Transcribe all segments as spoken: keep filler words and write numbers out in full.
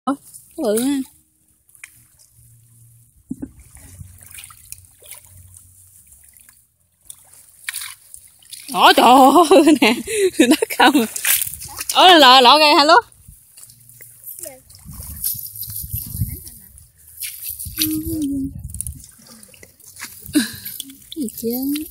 Ôi, bự ha. Ủa trời ơi nè, đất không. Ủa lọ lọ kìa hả lúa. Gì chứ?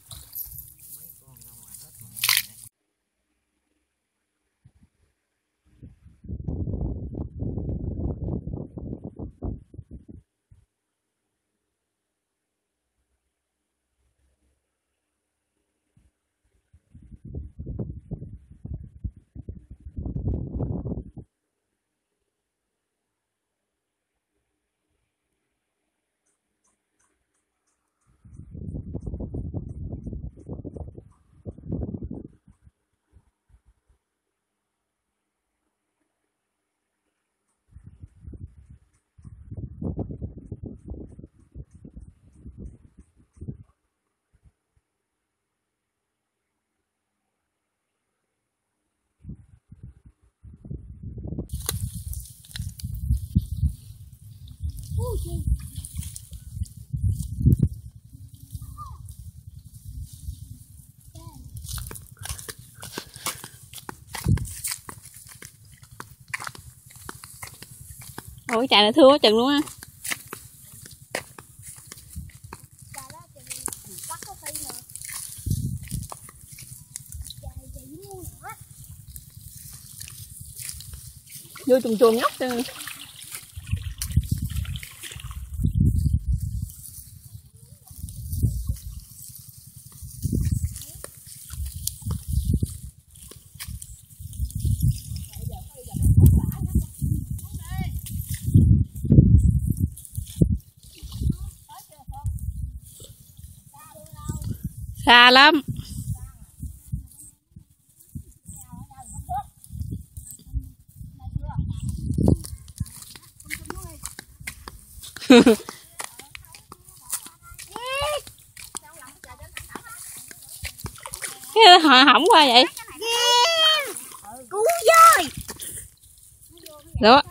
Ôi cái chài này thưa quá chừng luôn á. Vô trùng chuồng nhóc cho. Xa lắm. Cái họ hỏng qua vậy. Cứu voi. Đó.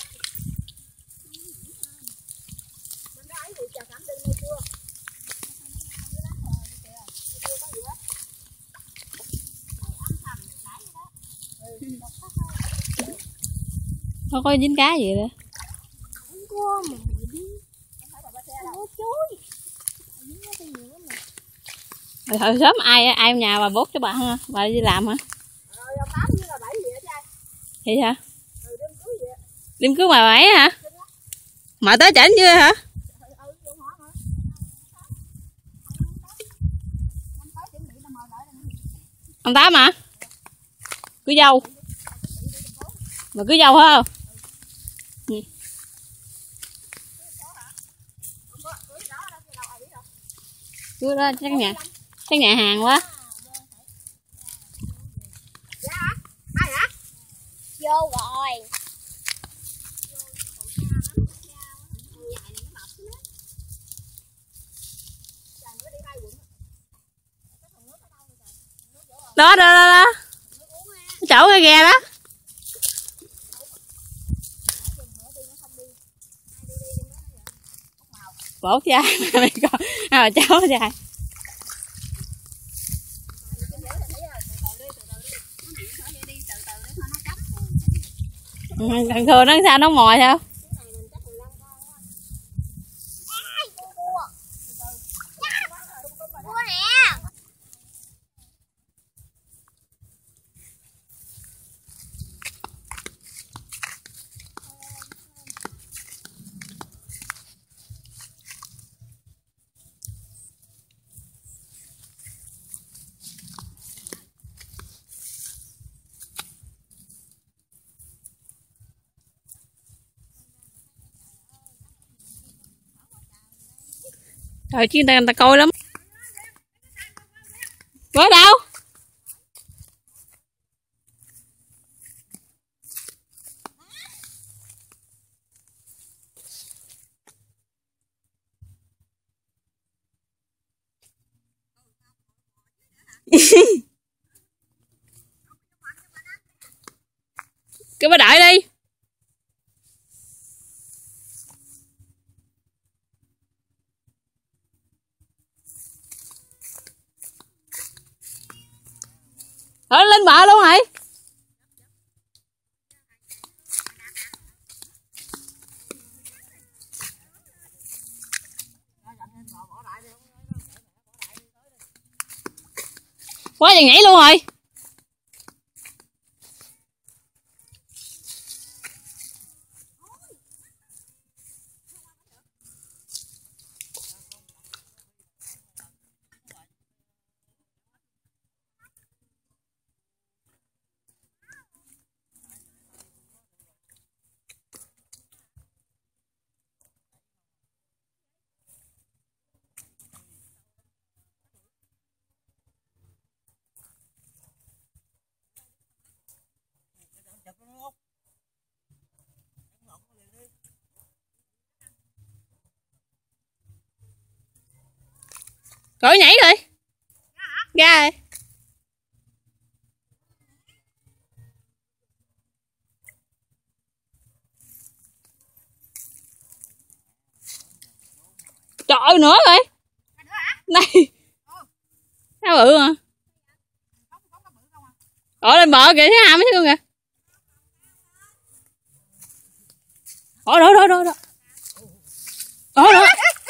Không có dính cá gì nữa. Hồi, hồi sớm ai ai ở nhà bà bốt cho bà hả? Bà đi làm hả? Vậy hả? Đêm cứu bà bảy hả? Mà tới chảnh chưa hả? Ông Tám hả? Cưới dâu. Mà cưới dâu hả? Gì? Cưới đó chắc nhà chắc nhà hàng quá. Vô rồi. Đó đó đó đó. Chỗ cái ghe đó. Bổ trai mày coi à, cháu trai. Thằng thường nó sao nó mồi sao? Trời chứ người ta, người ta coi lắm. Với đâu? Cứ bà đợi đi. Thôi lên bờ luôn rồi. Quá trời nhảy luôn rồi. Rồi nhảy rồi. Ra rồi. Trời ơi nữa rồi. Này. Sao bự mà. Ở lên bờ kìa thấy ham mấy thương kìa. Đó đó đó đó. Đó đó.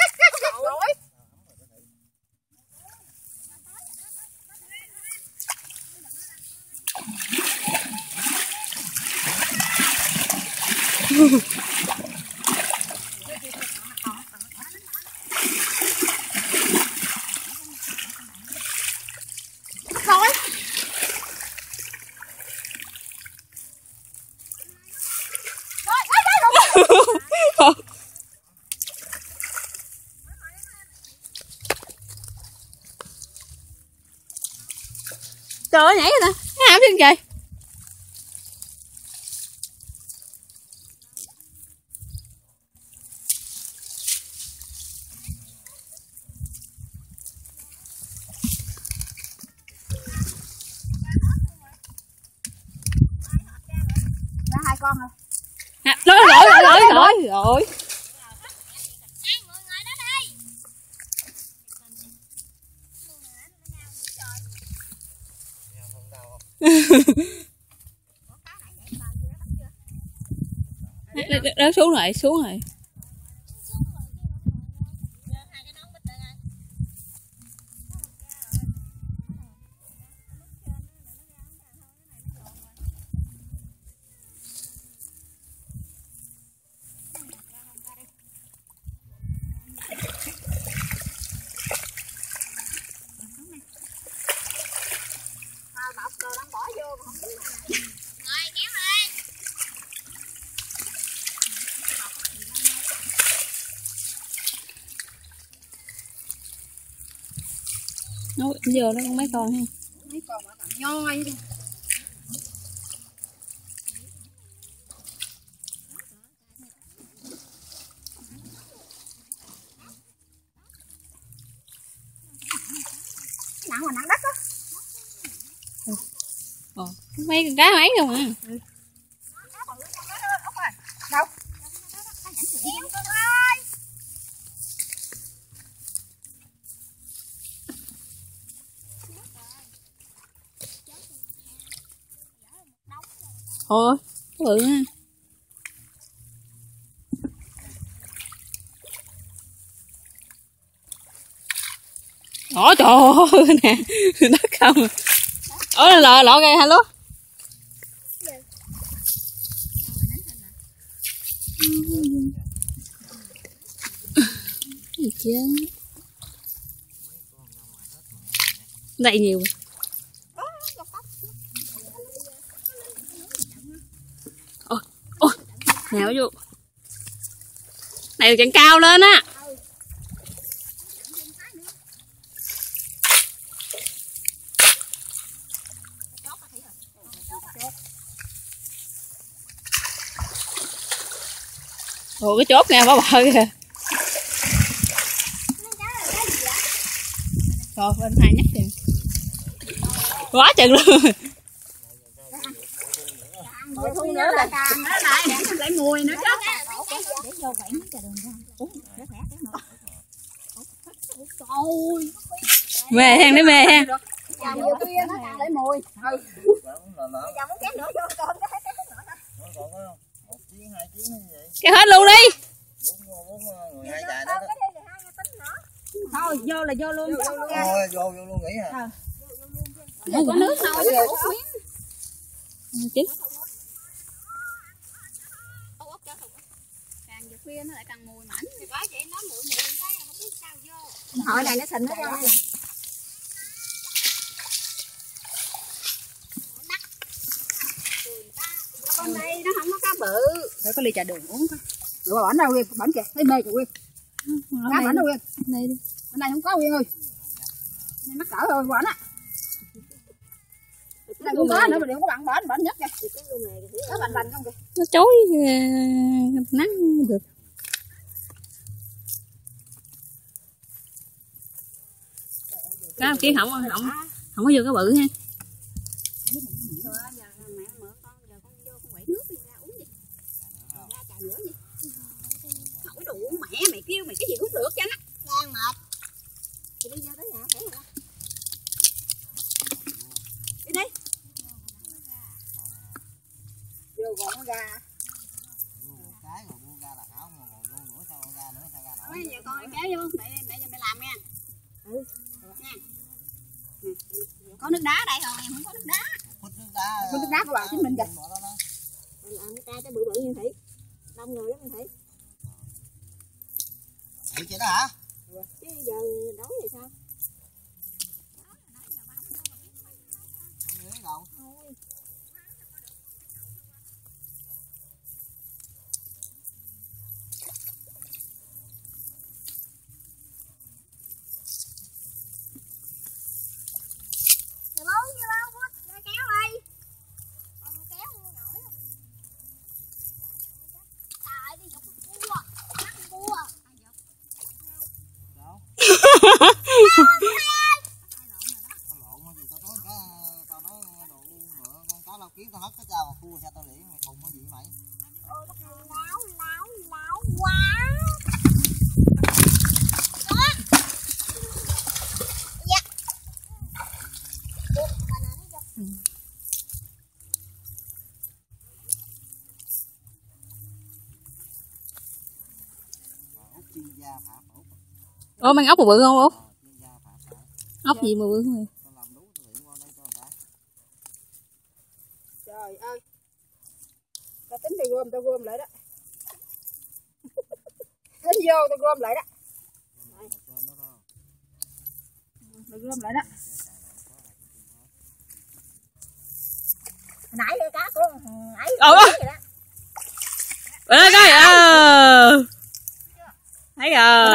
Trời ơi nhảy rồi nè, cái hàm trên kìa. Hai con rồi. À, rồi rồi rồi rồi rồi rồi. Nó xuống rồi, xuống rồi. Nó giờ nó có mấy con ha. Mấy con mà làm nhoi đi. Nặng mà nặng đất á. Ờ, mấy con cá mấy không à. Ừ. Đâu? Thôi, bự ha. Ủa trời ơi nè, đất không. Ủa lọ lọ kìa hello. Gì chứ? Đây nhiều. Ôi, ôi, nào vô. Này chẳng cao lên á. Ồ cái chốt nè, bó bờ kìa. Rồi bên hai nhắc kìa. Quá chừng luôn. Thu nữa là càng nó lại để nó lấy mùi nữa chứ. Để vô vậy cái đường ra. Ủa, để khỏe cái nữa. Trời. Mê hen, nó mê hen. Càng nhiều kia nó càng lấy mùi. Ừ. Kéo hết luôn đi. Thôi vô là vô luôn. Thôi vô vô luôn nghỉ hả? Có nước thôi. Chín. Càng về khuya nó lại càng mùi mảnh. Hỏi này nó xịn nó ra. Bên đây nó không có cá bự. Rồi có ly trà đường uống coi. Rồi bỏng đâu Quyên, bỏng kìa, thấy mê kìa Quyên. Cá bỏng đâu Quyên. Đây đi. Bên này không có Quyên ơi. Này mắc cỡ rồi bỏng á. Bên này cũng có nữa mà đừng có bạn bỏng, bỏng nhất kìa. Có bành bành không kìa. Nó chối nắng được. Cá kia không không không có vô cái bự ha. Mẹ mày kêu mày cái gì cũng được cho nó. Đang mệt. Thì đi vô tới nhà thấy hả? Đi đi. Vô gọi nó ra. Cái rồi buông ra là áo mà còn vô nữa sao ra nữa sao ra nổi. Mấy giờ con kéo vô, mẹ mẹ mẹ làm nha. Ừ. Nha. Có nước đá đây rồi, em không có nước đá. Phút nước đá. Phút nước đá của bạn chính mình kìa. Làm cái cái bự bự như thế. Đông người lắm như thế. Vậy chị đó hả? Chứ giờ đói thì sao? Không đâu. Giờ bố như bao quá, ra kéo đi. Con kéo không nổi. Trời đi dục cua, bắt cua. Đâu? Lộn gì tao nói cá tao nói đồ mỡ con cá lau kiếm tao hất cái chao mà cua sao tao liền mày khùng cái gì mày? Ôi bắt láo láo láo quá. Dạ. Ủa mang ốc mà bự không Út? Ốc gì mà bự không? Trời ơi. Tao tính tao gom tao gom lại đó. Tính vô tao gom lại đó. Tao gom lại đó. Nãy cái cá của ấy. Ờ. Ê cái ờ. Thấy rồi.